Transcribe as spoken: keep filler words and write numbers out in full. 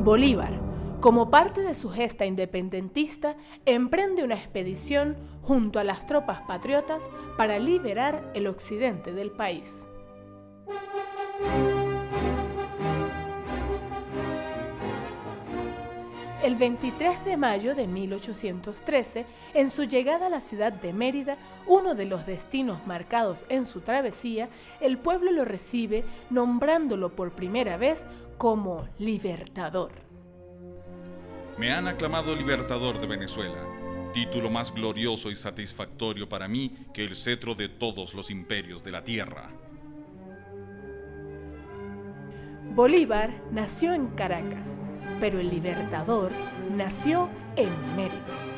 Bolívar, como parte de su gesta independentista, emprende una expedición junto a las tropas patriotas para liberar el occidente del país. El veintitrés de mayo de mil ochocientos trece, en su llegada a la ciudad de Mérida, uno de los destinos marcados en su travesía, el pueblo lo recibe nombrándolo por primera vez como Libertador. Me han aclamado Libertador de Venezuela, título más glorioso y satisfactorio para mí que el cetro de todos los imperios de la tierra. Bolívar nació en Caracas, pero el Libertador nació en Mérida.